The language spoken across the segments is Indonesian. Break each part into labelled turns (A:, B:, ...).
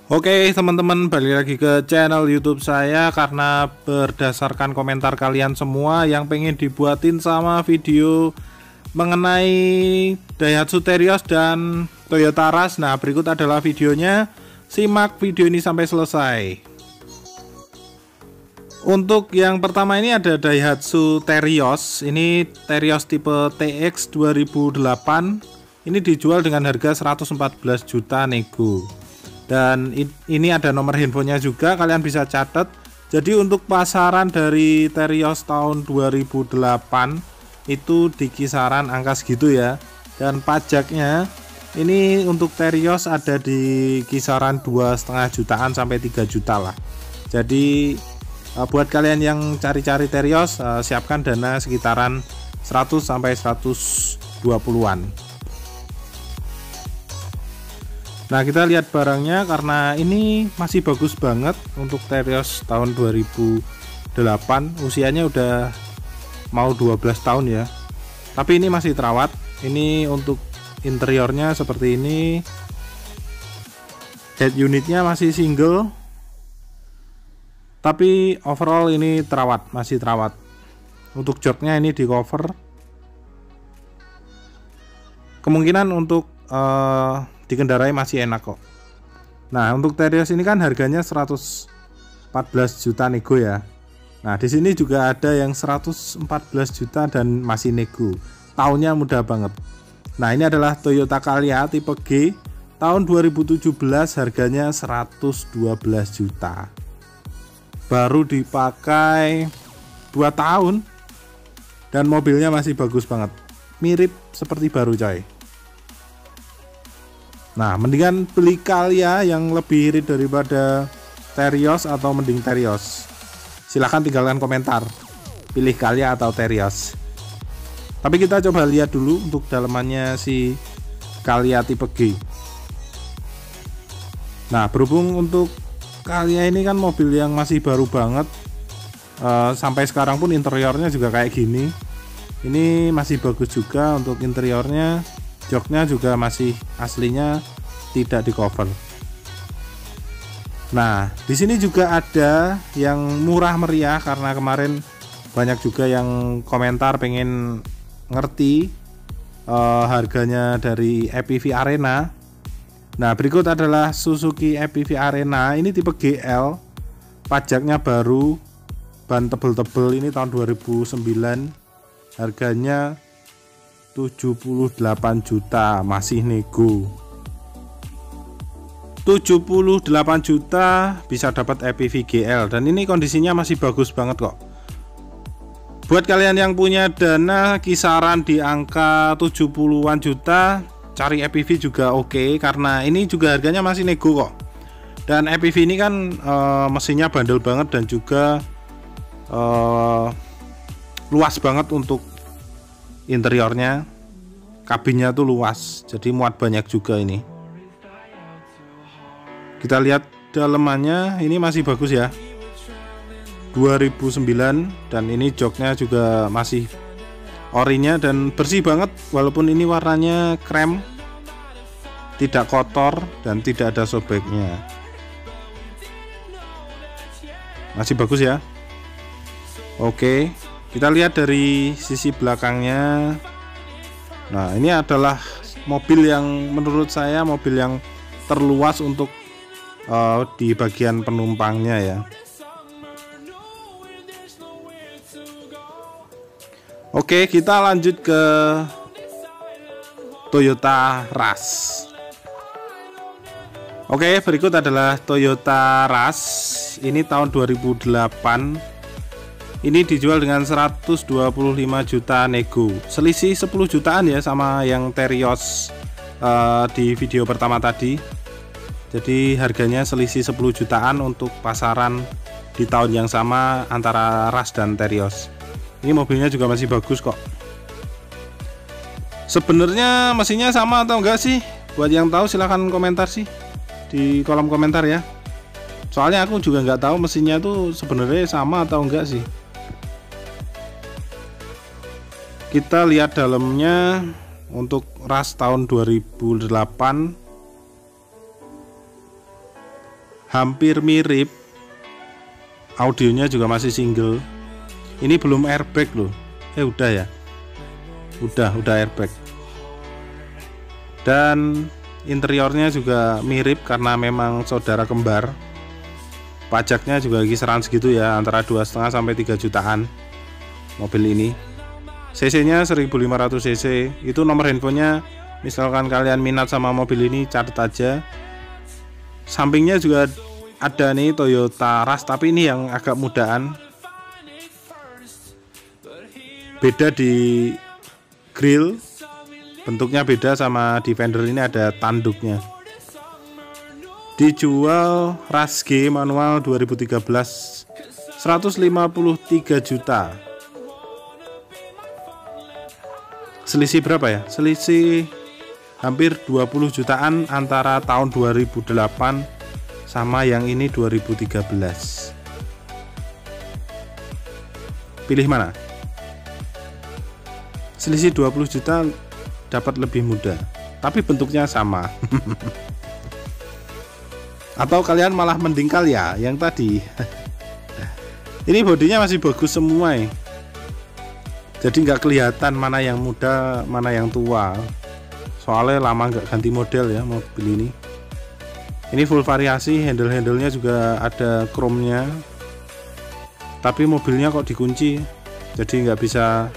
A: Oke teman-teman, balik lagi ke channel YouTube saya karena berdasarkan komentar kalian semua yang pengen dibuatin sama video mengenai Daihatsu Terios dan Toyota Rush. Nah, berikut adalah videonya. Simak video ini sampai selesai. Untuk yang pertama ini ada Daihatsu Terios. Ini Terios tipe TX 2008. Ini dijual dengan harga 114 juta nego. Dan ini ada nomor handphonenya juga, kalian bisa catat. Jadi untuk pasaran dari Terios tahun 2008 itu di kisaran angka segitu ya. Dan pajaknya ini untuk Terios ada di kisaran 2,5 jutaan sampai 3 juta lah. Jadi buat kalian yang cari-cari Terios, siapkan dana sekitaran 100 sampai 120-an. Nah, kita lihat barangnya karena ini masih bagus banget untuk Terios tahun 2008. Usianya udah mau 12 tahun ya. Tapi ini masih terawat. Ini untuk interiornya seperti ini. Head unitnya masih single. Tapi overall ini terawat, masih terawat. Untuk joknya ini di cover. Kemungkinan untuk dikendarai masih enak kok. Nah, untuk Terios ini kan harganya 114 juta nego ya. Nah, di sini juga ada yang 114 juta dan masih nego. Tahunnya mudah banget. Nah, ini adalah Toyota Calya tipe G tahun 2017, harganya 112 juta. Baru dipakai 2 tahun dan mobilnya masih bagus banget. Mirip seperti baru coy. Nah, mendingan beli Calya yang lebih irit daripada Terios atau mending Terios. Silahkan tinggalkan komentar, pilih Calya atau Terios. Tapi kita coba lihat dulu untuk dalamannya si Calya tipe G. Nah, berhubung untuk Calya ini kan mobil yang masih baru banget, sampai sekarang pun interiornya juga kayak gini. Ini masih bagus juga untuk interiornya. Joknya juga masih aslinya, tidak di cover. Nah, di sini juga ada yang murah meriah karena kemarin banyak juga yang komentar pengen ngerti harganya dari EPV Arena. Nah, berikut adalah Suzuki EPV Arena. Ini tipe GL, pajaknya baru, ban tebel-tebel, ini tahun 2009, harganya 78 juta, masih nego. 78 juta bisa dapat EPV GL dan ini kondisinya masih bagus banget kok. Buat kalian yang punya dana kisaran di angka 70-an juta, cari EPV juga oke, karena ini juga harganya masih nego kok. Dan EPV ini kan mesinnya bandel banget dan juga luas banget untuk interiornya. Kabinnya tuh luas, jadi muat banyak juga ini. Kita lihat dalemannya, ini masih bagus ya, 2009, dan ini joknya juga masih orinya dan bersih banget. Walaupun ini warnanya krem, tidak kotor dan tidak ada sobeknya, masih bagus ya. Oke, kita lihat dari sisi belakangnya. Nah, ini adalah mobil yang menurut saya mobil yang terluas untuk di bagian penumpangnya ya. Oke, kita lanjut ke Toyota Rush. Oke, berikut adalah Toyota Rush. Ini tahun 2008. Ini dijual dengan 125 juta nego. Selisih 10 jutaan ya sama yang Terios di video pertama tadi. Jadi harganya selisih 10 jutaan untuk pasaran di tahun yang sama antara Rush dan Terios. Ini mobilnya juga masih bagus kok. Sebenarnya mesinnya sama atau enggak sih? Buat yang tahu silahkan komentar sih di kolom komentar ya. Soalnya aku juga nggak tahu mesinnya tuh sebenarnya sama atau enggak sih. Kita lihat dalamnya. Untuk Rush tahun 2008 hampir mirip. Audionya juga masih single. Ini belum airbag loh. Udah ya. Udah airbag. Dan interiornya juga mirip karena memang saudara kembar. Pajaknya juga kisaran segitu ya, antara 2,5 sampai 3 jutaan mobil ini. CC-nya 1500 cc. Itu nomor handphonenya, misalkan kalian minat sama mobil ini, catat aja. Sampingnya juga ada nih Toyota Rush, tapi ini yang agak mudaan. Beda di grill, bentuknya beda sama Defender, ini ada tanduknya. Dijual Rush G manual 2013 153 juta. Selisih berapa ya? Selisih hampir 20 jutaan antara tahun 2008 sama yang ini 2013. Pilih mana? Selisih 20 juta dapat lebih mudah, tapi bentuknya sama. Atau kalian malah mendingkal ya yang tadi. Ini bodinya masih bagus semua ya. Jadi nggak kelihatan mana yang muda mana yang tua, soalnya lama nggak ganti model ya mobil ini. Ini full variasi, handle-handlenya juga ada chrome-nya, tapi mobilnya kok dikunci, jadi nggak bisa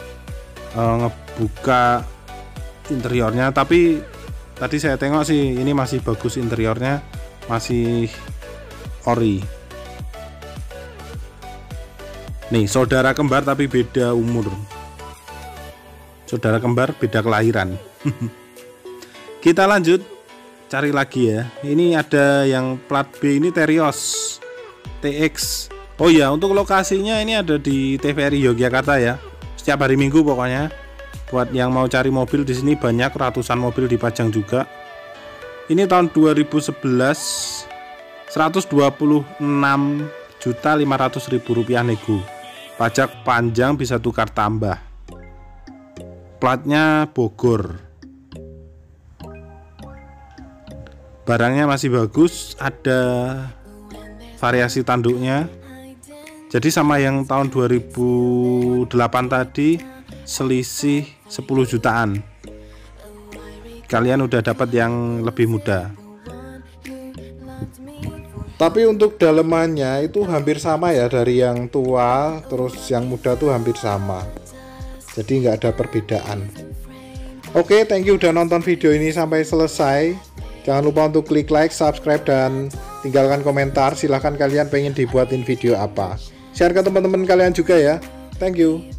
A: ngebuka interiornya. Tapi tadi saya tengok sih ini masih bagus, interiornya masih ori. Nih saudara kembar tapi beda umur, saudara kembar beda kelahiran. Kita lanjut cari lagi ya. Ini ada yang plat B, ini Terios TX. Oh ya, untuk lokasinya ini ada di TVRI Yogyakarta ya. Setiap hari Minggu pokoknya. Buat yang mau cari mobil di sini banyak, ratusan mobil dipajang juga. Ini tahun 2011 126.500.000 rupiah nego. Pajak panjang bisa tukar tambah. Platnya Bogor. Barangnya masih bagus, ada variasi tanduknya. Jadi sama yang tahun 2008 tadi selisih 10 jutaan. Kalian udah dapat yang lebih muda. Tapi untuk dalemannya itu hampir sama ya, dari yang tua terus yang muda tuh hampir sama. Jadi nggak ada perbedaan. Oke, thank you udah nonton video ini sampai selesai. Jangan lupa untuk klik like, subscribe, dan tinggalkan komentar. Silahkan kalian pengen dibuatin video apa. Share ke teman-teman kalian juga ya. Thank you.